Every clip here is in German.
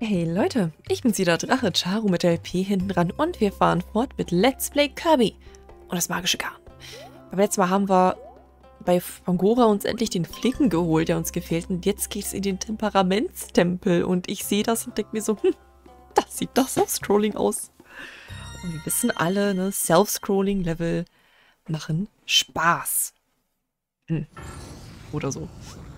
Hey Leute, ich bin's wieder, Drache Charu mit der LP hinten dran und wir fahren fort mit Let's Play Kirby und das magische Garn. Beim letzten Mal haben wir bei Fangora uns endlich den Flicken geholt, der uns gefehlt, und jetzt geht's in den Temperamentstempel und ich sehe das und denke mir so, das sieht doch Self-Scrolling aus. Und wir wissen alle, ne, Self-Scrolling-Level machen Spaß. Oder so.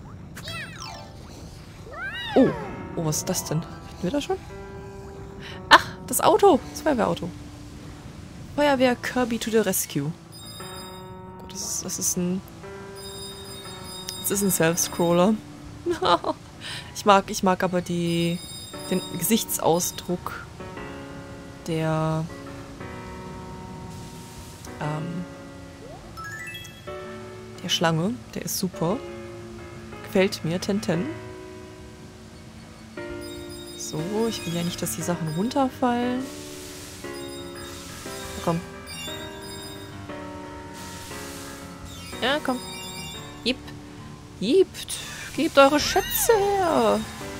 Oh, was ist das denn? Hatten wir das schon? Ach, das Auto. Das Feuerwehrauto. Feuerwehr Kirby to the Rescue. Gut, das ist ein Self-Scroller. Ich mag aber den Gesichtsausdruck der Schlange. Der ist super. Gefällt mir. 10/10. So, ich will ja nicht, dass die Sachen runterfallen. Komm. Ja, komm. Gebt eure Schätze her.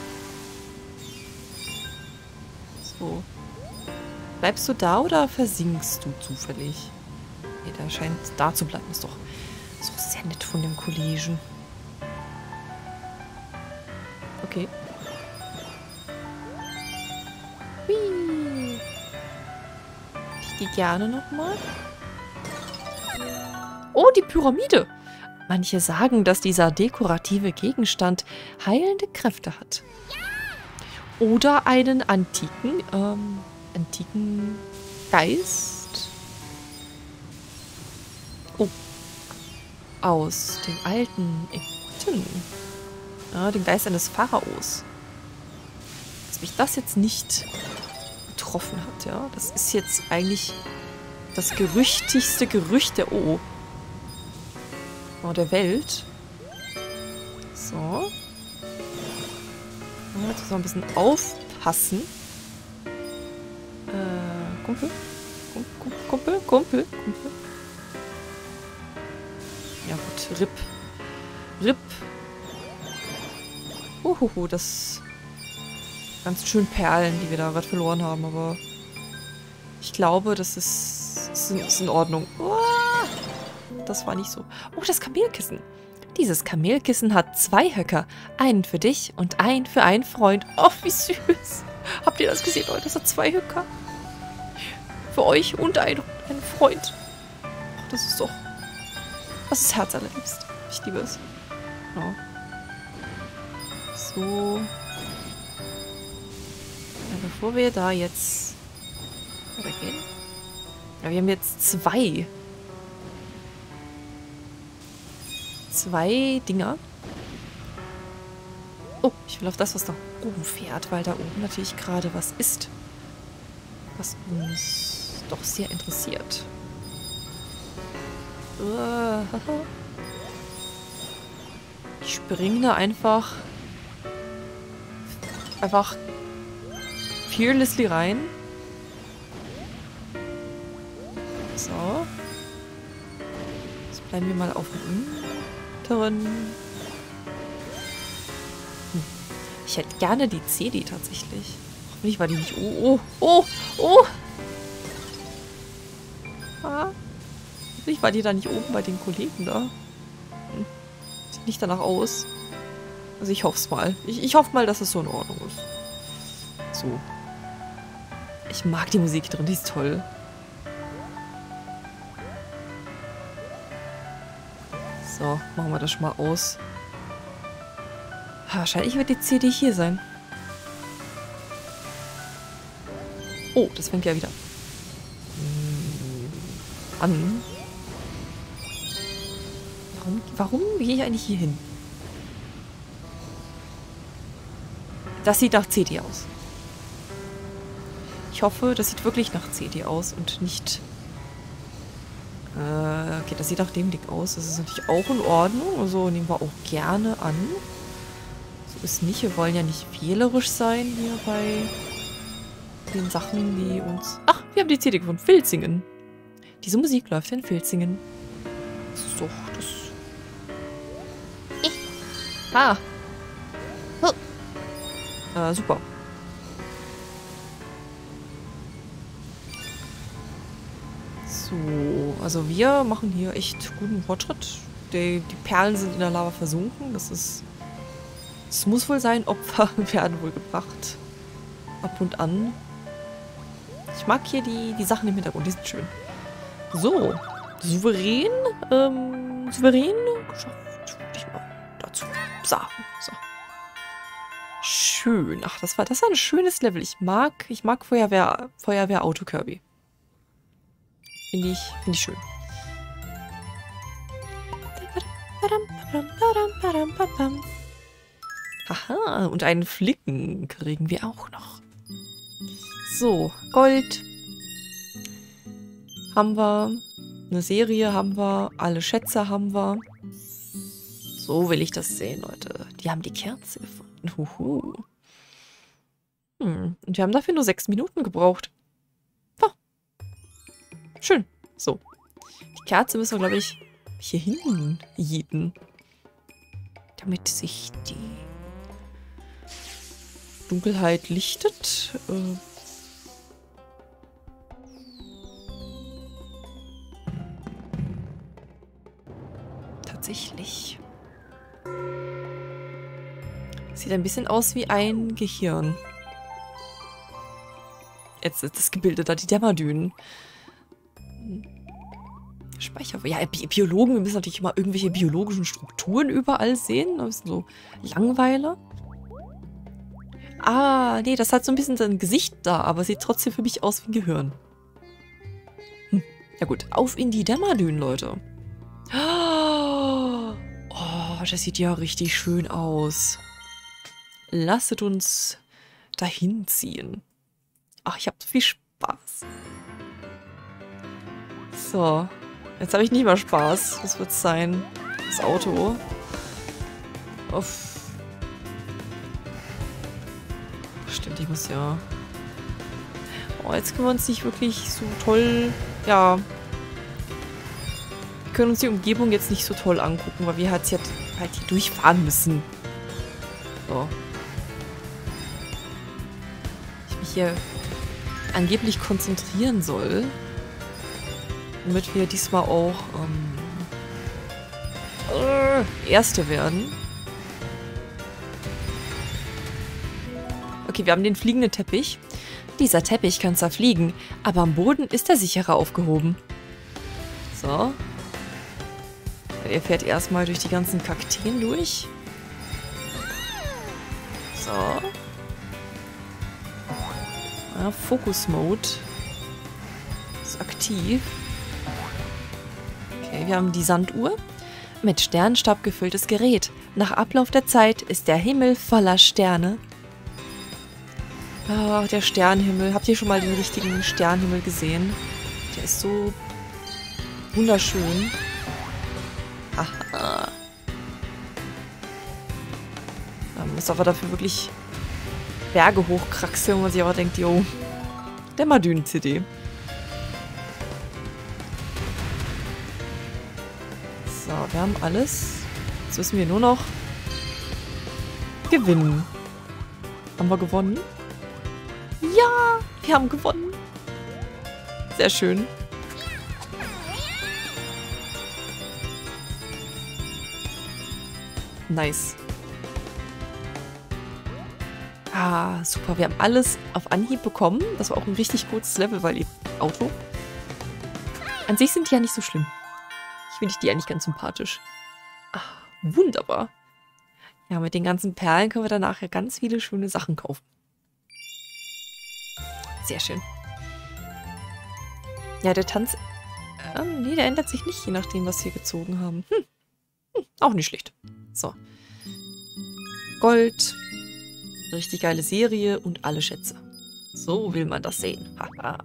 So. Bleibst du da oder versinkst du zufällig? Nee, der scheint da zu bleiben. Ist doch sehr nett von dem Kollegen. Okay. Hui. Ich gehe gerne nochmal. Oh, die Pyramide. Manche sagen, dass dieser dekorative Gegenstand heilende Kräfte hat. Oder einen antiken Geist. Oh. Aus dem alten Ägypten. Ja, den Geist eines Pharaos. Dass mich das jetzt nicht getroffen hat, ja. Das ist jetzt eigentlich das gerüchtigste Gerücht der der Welt. So. Jetzt müssen wir ein bisschen aufpassen. Kumpel. Ja gut, RIP. Das ganz schön Perlen, die wir da gerade verloren haben, aber ich glaube, das ist in Ordnung. Das war nicht so. Oh, das Kamelkissen. Dieses Kamelkissen hat 2 Höcker. Einen für dich und einen für einen Freund. Oh, wie süß. Habt ihr das gesehen, Leute? Das hat 2 Höcker. Für euch und einen Freund. Oh, das ist herzallerliebst. Ich liebe es. Ja. So. Ja, bevor wir da jetzt weggehen. Ja, wir haben jetzt 2 Dinger. Oh, ich will auf das, was da oben fährt, weil da oben natürlich gerade was ist, was uns doch sehr interessiert. Ich springe da einfach fearlessly rein. So. Jetzt bleiben wir mal auf dem drin. Ich hätte gerne die CD tatsächlich. Hoffentlich war die nicht... Oh! Hoffentlich war die da nicht oben bei den Kollegen da. Sieht nicht danach aus. Also ich hoffe es mal. Ich hoffe mal, dass es so in Ordnung ist. So. Ich mag die Musik drin, die ist toll. So, machen wir das schon mal aus. Wahrscheinlich wird die CD hier sein. Oh, das fängt ja wieder an. Warum gehe ich eigentlich hier hin? Das sieht nach CD aus. Ich hoffe, das sieht wirklich nach CD aus und nicht... Okay, das sieht nach dem Ding aus. Das ist natürlich auch in Ordnung. Also nehmen wir auch gerne an. So ist nicht. Wir wollen ja nicht wählerisch sein hier bei den Sachen, die uns... Ach, wir haben die CD gefunden. Filzingen. Diese Musik läuft in Filzingen. Das ist doch das... Super. So, also wir machen hier echt guten Fortschritt. Die Perlen sind in der Lava versunken. Das ist... Es muss wohl sein, Opfer werden wohl gebracht. Ab und an. Ich mag hier die Sachen im Hintergrund, die sind schön. So, souverän, souverän geschafft, würde ich mal dazu sagen. So. Schön. Ach, das war ein schönes Level. Ich mag Feuerwehr Auto Kirby. Finde ich schön. Haha, und einen Flicken kriegen wir auch noch. So, Gold. Haben wir. Eine Serie haben wir. Alle Schätze haben wir. So will ich das sehen, Leute. Die haben die Kerze gefunden. Huhu. Und wir haben dafür nur 6 Minuten gebraucht. Oh. Schön. So. Die Kerze müssen wir, glaube ich, hier hinten jieten. Damit sich die Dunkelheit lichtet. Tatsächlich. Sieht ein bisschen aus wie ein Gehirn. Jetzt ist das Gebilde da, die Dämmerdünen. Speicher. Ja, Biologen, wir müssen natürlich immer irgendwelche biologischen Strukturen überall sehen. Das ist so Langweiler. Ah, nee, das hat so ein bisschen sein Gesicht da, aber sieht trotzdem für mich aus wie ein Gehirn. Ja gut, auf in die Dämmerdünen, Leute. Oh, das sieht ja richtig schön aus. Lasset uns dahin ziehen. Ach, ich habe so viel Spaß. So, jetzt habe ich nicht mehr Spaß. Das wird sein. Das Auto. Uff. Stimmt, ich muss ja... Oh, jetzt können wir uns nicht wirklich so toll... Ja... Wir können uns die Umgebung jetzt nicht so toll angucken, weil wir halt hier durchfahren müssen. So. Ich mich hier angeblich konzentrieren soll. Damit wir diesmal auch Erste werden. Okay, wir haben den fliegenden Teppich. Dieser Teppich kann zwar fliegen, aber am Boden ist er sicherer aufgehoben. So. Er fährt erstmal durch die ganzen Kakteen durch. So. Ja, Fokus-Mode ist aktiv. Okay, wir haben die Sanduhr. Mit Sternenstaub gefülltes Gerät. Nach Ablauf der Zeit ist der Himmel voller Sterne. Ah, der Sternenhimmel. Habt ihr schon mal den richtigen Sternenhimmel gesehen? Der ist so wunderschön. Haha. Man muss aber dafür wirklich Berge hochkraxeln, wo man sich aber denkt, jo, Dämmerdünen-CD. So, wir haben alles. Jetzt müssen wir nur noch gewinnen. Haben wir gewonnen? Ja, wir haben gewonnen. Sehr schön. Nice. Ah, super. Wir haben alles auf Anhieb bekommen. Das war auch ein richtig kurzes Level, weil ihr Auto. An sich sind die ja nicht so schlimm. Ich finde die eigentlich ganz sympathisch. Ah, wunderbar. Ja, mit den ganzen Perlen können wir dann nachher ganz viele schöne Sachen kaufen. Sehr schön. Ja, der Tanz... nee, der ändert sich nicht, je nachdem, was wir gezogen haben. Auch nicht schlecht. So. Gold. Richtig geile Serie und alle Schätze. So will man das sehen. Haha.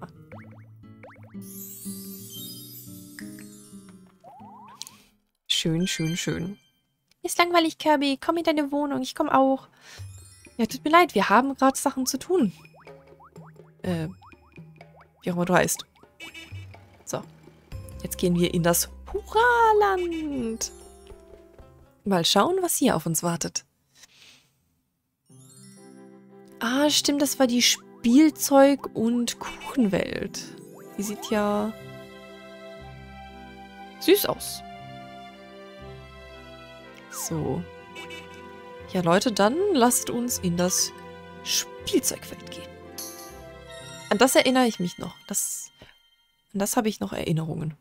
Schön, schön, schön. Ist langweilig, Kirby. Komm in deine Wohnung. Ich komme auch. Ja, tut mir leid. Wir haben gerade Sachen zu tun. Wie auch immer du heißt. So. Jetzt gehen wir in das Hurraland. Mal schauen, was hier auf uns wartet. Ah, stimmt, das war die Spielzeug- und Kuchenwelt. Die sieht ja süß aus. So. Ja, Leute, dann lasst uns in das Spielzeugfeld gehen. An das erinnere ich mich noch. An das habe ich noch Erinnerungen.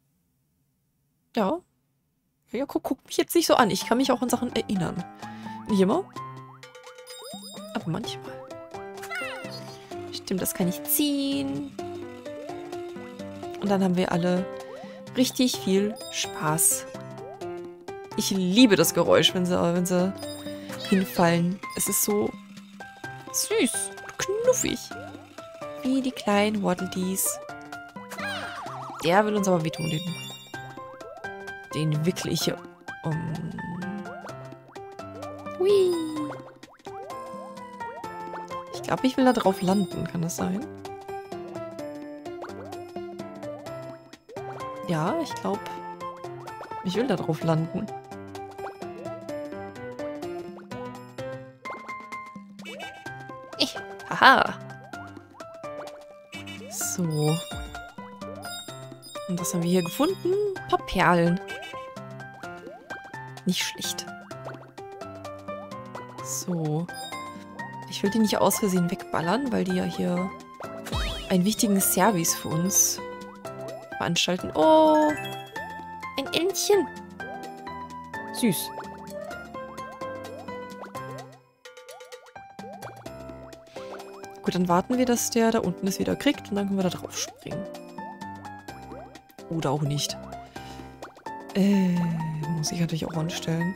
Ja. Ja, guck mich jetzt nicht so an. Ich kann mich auch an Sachen erinnern. Nicht immer. Aber manchmal. Stimmt, das kann ich ziehen. Und dann haben wir alle richtig viel Spaß. Ich liebe das Geräusch, wenn sie hinfallen. Es ist so süß, knuffig. Wie die kleinen Waddle Dees. Der will uns aber wehtun, den wickle ich hier um. Hui. Ich glaube, ich will da drauf landen. Kann das sein? Ja, ich glaube, ich will da drauf landen. Haha. So. Und was haben wir hier gefunden? Ein paar Perlen. Nicht schlecht. So. Ich will die nicht aus Versehen wegballern, weil die ja hier einen wichtigen Service für uns veranstalten. Oh, ein Entchen. Süß. Gut, dann warten wir, dass der da unten es wieder kriegt und dann können wir da drauf springen. Oder auch nicht. Muss ich natürlich auch anstellen.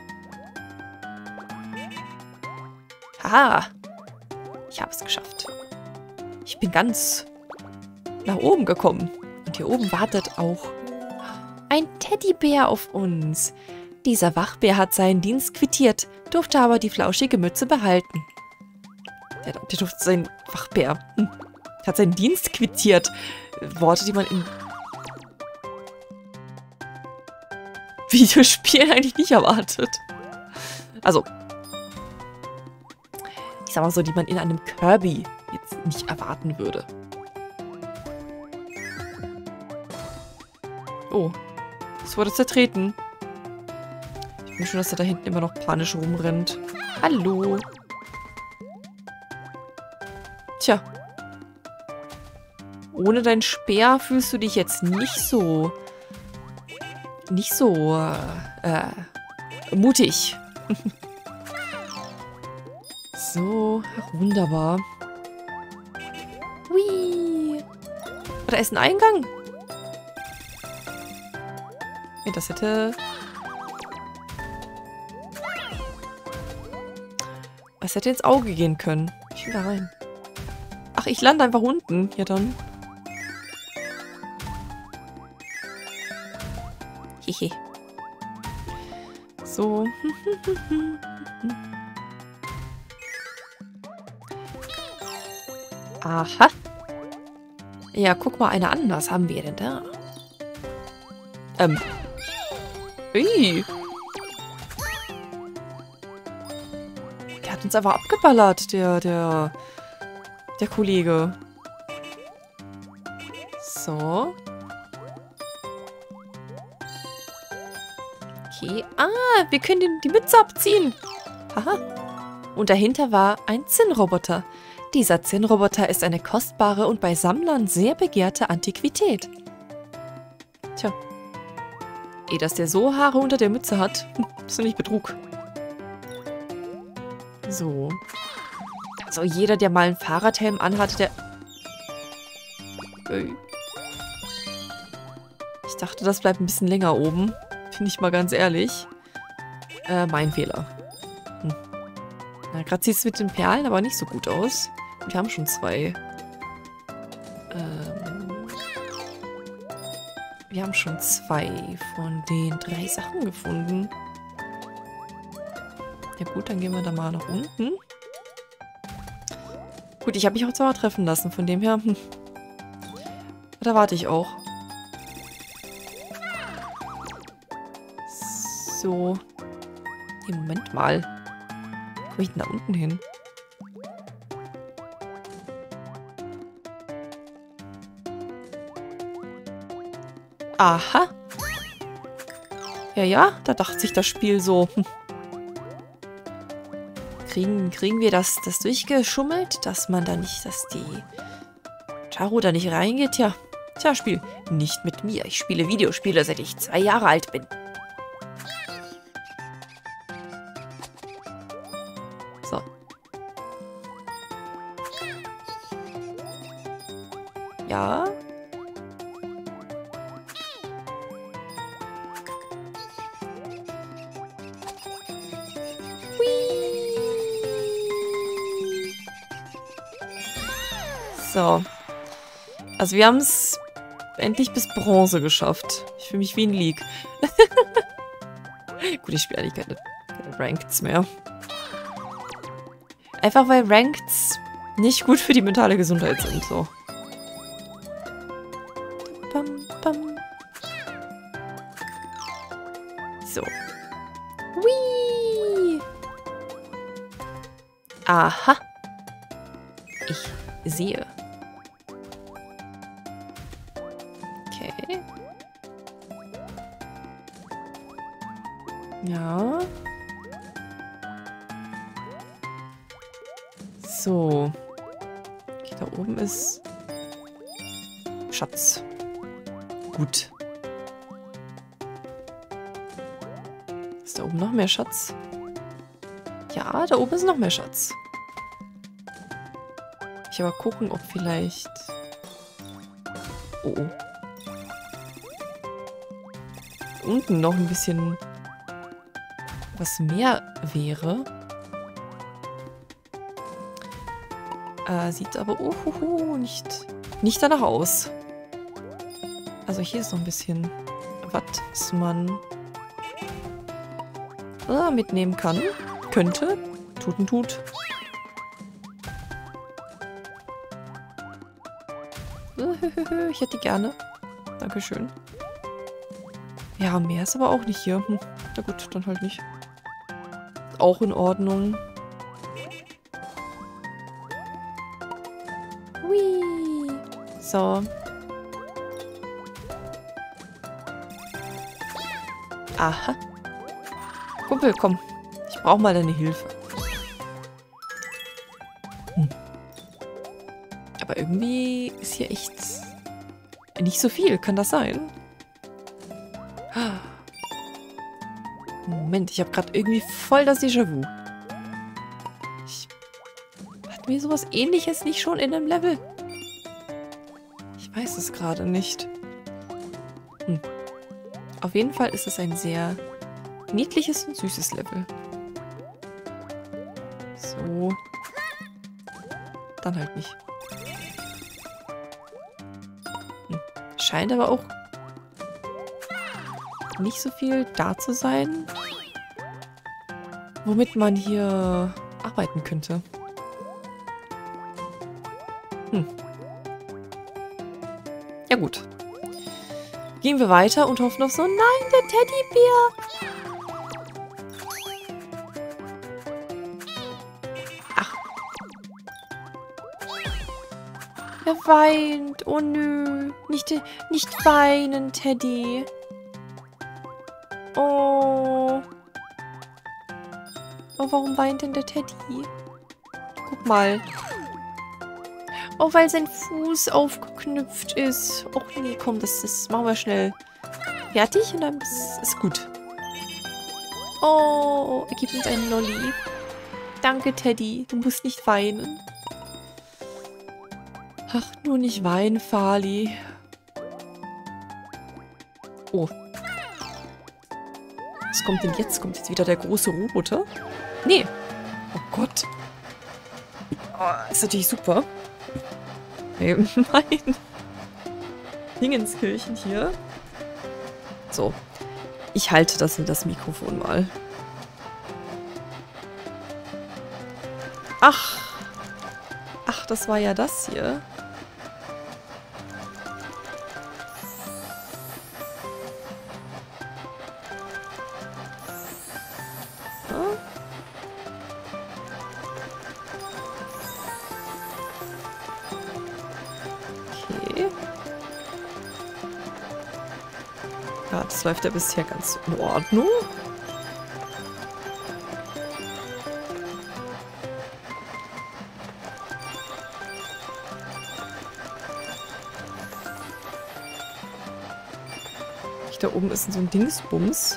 Haha! Ich habe es geschafft. Ich bin ganz nach oben gekommen. Und hier oben wartet auch ein Teddybär auf uns. Dieser Wachbär hat seinen Dienst quittiert, durfte aber die flauschige Mütze behalten. Der durfte seinen Wachbär. Hat seinen Dienst quittiert. Worte, die man in Videospielen eigentlich nicht erwartet. Also, ich sag mal so, die man in einem Kirby jetzt nicht erwarten würde. Oh, es wurde zertreten. Ich bin schon, dass er da hinten immer noch panisch rumrennt. Hallo. Tja. Ohne dein Speer fühlst du dich jetzt nicht so mutig. So, wunderbar. Hui. Da ist ein Eingang. Ja, das hätte... Was hätte ins Auge gehen können? Ich will da rein. Ach, ich lande einfach unten. Ja, dann. Hehe. So. Aha. Ja, guck mal einer an. Was haben wir denn da? Ui. Der hat uns einfach abgeballert, der Kollege. So. Okay. Ah, wir können die Mütze abziehen. Haha. Und dahinter war ein Zinnroboter. Dieser Zinnroboter ist eine kostbare und bei Sammlern sehr begehrte Antiquität. Tja. Dass der so Haare unter der Mütze hat, ist doch nicht Betrug. So. Also jeder, der mal einen Fahrradhelm anhat, der... Ich dachte, das bleibt ein bisschen länger oben. Finde ich mal ganz ehrlich. Mein Fehler. Na, gerade sieht es mit den Perlen aber nicht so gut aus. Wir haben schon 2. Wir haben schon 2 von den 3 Sachen gefunden. Ja gut, dann gehen wir da mal nach unten. Gut, ich habe mich auch zwar treffen lassen, von dem her... Da warte ich auch. So. Hey, Moment mal. Wo komme ich denn da unten hin? Aha. Ja, ja, da dachte sich das Spiel so. Kriegen wir das durchgeschummelt, dass man da nicht, dass die Taro da nicht reingeht? Tja, Spiel. Nicht mit mir. Ich spiele Videospiele, seit ich 2 Jahre alt bin. So. Ja. So. Also wir haben es endlich bis Bronze geschafft. Ich fühle mich wie ein League. Gut, ich spiele eigentlich keine Rankeds mehr. Einfach weil Rankeds nicht gut für die mentale Gesundheit sind. So. Bam, bam. So. Whee! Aha. Ich sehe. Okay. Ja. So. Okay, da oben ist Schatz. Gut. Ist da oben noch mehr Schatz? Ja, da oben ist noch mehr Schatz. Ich aber gucken, ob vielleicht... Oh, oh. Unten noch ein bisschen was mehr wäre. Sieht aber nicht danach aus. Also hier ist noch ein bisschen was man mitnehmen kann. Könnte. Tut. Ich hätte die gerne. Dankeschön. Ja, mehr ist aber auch nicht hier. Na gut, dann halt nicht. Auch in Ordnung. Hui. So. Aha. Kumpel, komm. Ich brauche mal deine Hilfe. Aber irgendwie ist hier echt nicht so viel. Kann das sein? Moment, ich habe gerade irgendwie voll das Déjà-vu. Hatten wir sowas Ähnliches nicht schon in einem Level? Ich weiß es gerade nicht. Auf jeden Fall ist es ein sehr niedliches und süßes Level. So. Dann halt nicht. Scheint aber auch nicht so viel da zu sein, womit man hier arbeiten könnte. Ja gut. Gehen wir weiter und hoffen auf so... Nein, der Teddybär! Ach. Er weint. Oh nö. Nicht weinen, Teddy. Oh. Oh, warum weint denn der Teddy? Guck mal. Oh, weil sein Fuß aufgeknüpft ist. Och nee, komm, das machen wir schnell fertig und dann ist gut. Oh, er gibt uns einen Lolli. Danke, Teddy. Du musst nicht weinen. Ach, nur nicht weinen, Farley. Oh. Was kommt denn jetzt? Kommt jetzt wieder der große Roboter? Nee. Oh Gott. Oh, ist natürlich super. Mein Dingenskirchen hier. So. Ich halte das Mikrofon mal. Ach. Ach, das war ja das hier. Ja, das läuft ja bisher ganz in Ordnung. Da oben ist so ein Dingsbums.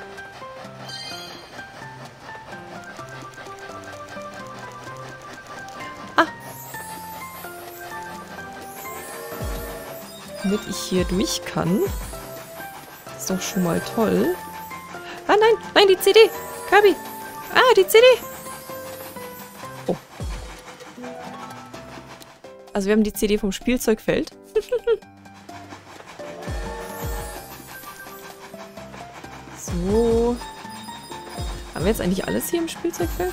Ah! Damit ich hier durch kann. Ist doch schon mal toll. Ah, nein! Nein, die CD! Kirby! Ah, die CD! Oh. Also wir haben die CD vom Spielzeugfeld. So. Haben wir jetzt eigentlich alles hier im Spielzeugfeld?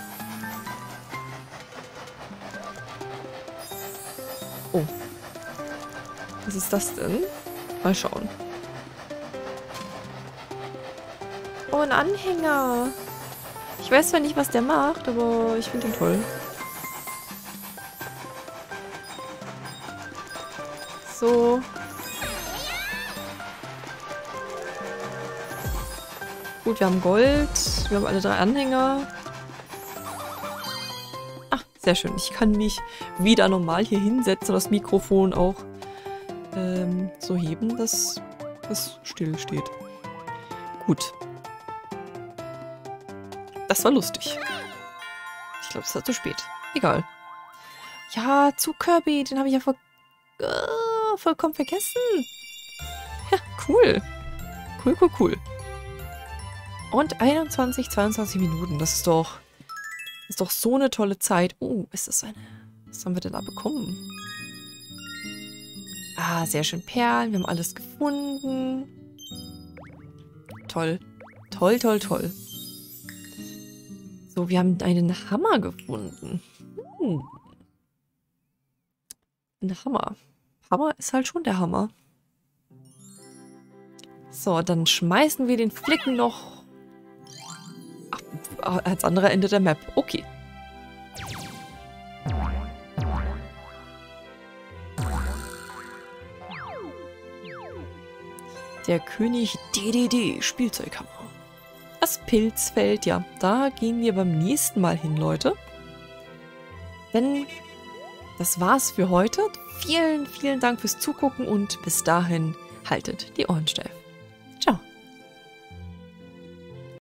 Oh. Was ist das denn? Mal schauen. Oh, ein Anhänger. Ich weiß zwar nicht, was der macht, aber ich finde ihn toll. So. Gut, wir haben Gold. Wir haben alle 3 Anhänger. Ach, sehr schön. Ich kann mich wieder normal hier hinsetzen und das Mikrofon auch so heben, dass es still steht. Gut. Das war lustig. Ich glaube, es war zu spät. Egal. Ja, zu Kirby. Den habe ich ja vollkommen vergessen. Ja, cool. Cool, cool, cool. Und 21, 22 Minuten. Das ist doch so eine tolle Zeit. Oh, ist das eine... Was haben wir denn da bekommen? Ah, sehr schön Perlen. Wir haben alles gefunden. Toll. Toll, toll, toll. So, wir haben einen Hammer gefunden. Ein Hammer. Hammer ist halt schon der Hammer. So, dann schmeißen wir den Flicken noch als andere Ende der Map. Okay. Der König DDD Spielzeughammer. Das Pilzfeld, ja. Da gehen wir beim nächsten Mal hin, Leute. Denn das war's für heute. Vielen, vielen Dank fürs Zugucken und bis dahin haltet die Ohren steif.